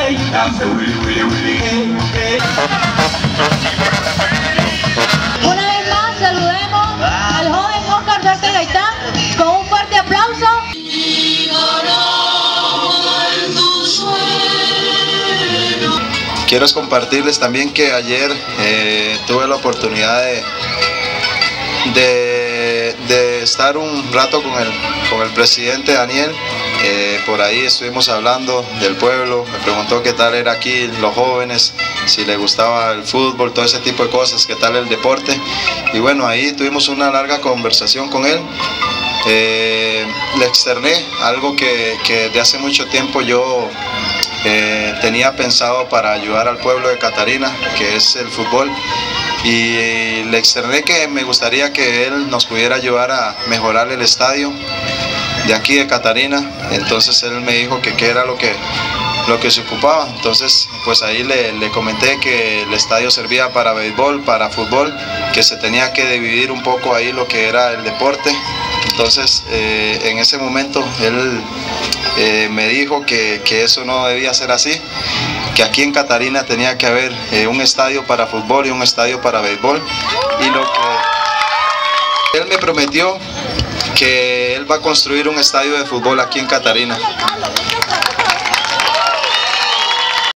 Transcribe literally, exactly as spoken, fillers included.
Una vez más saludemos al joven Oscar Duarte Gaitán con un fuerte aplauso. Quiero compartirles también que ayer eh, tuve la oportunidad de, de, de estar un rato con el, con el presidente Daniel. Eh, por ahí estuvimos hablando del pueblo, me preguntó qué tal era aquí los jóvenes, si le gustaba el fútbol, todo ese tipo de cosas, qué tal el deporte. Y bueno, ahí tuvimos una larga conversación con él. Eh, le externé algo que, que de hace mucho tiempo yo eh, tenía pensado para ayudar al pueblo de Catarina, que es el fútbol. Y le externé que me gustaría que él nos pudiera ayudar a mejorar el estadio de aquí de Catarina. Entonces él me dijo que qué era lo que, lo que se ocupaba. Entonces pues ahí le, le comenté que el estadio servía para béisbol, para fútbol, que se tenía que dividir un poco ahí lo que era el deporte. Entonces eh, en ese momento él eh, me dijo que, que eso no debía ser así, que aquí en Catarina tenía que haber eh, un estadio para fútbol y un estadio para béisbol. Y lo que él me prometió, que él va a construir un estadio de fútbol aquí en Catarina.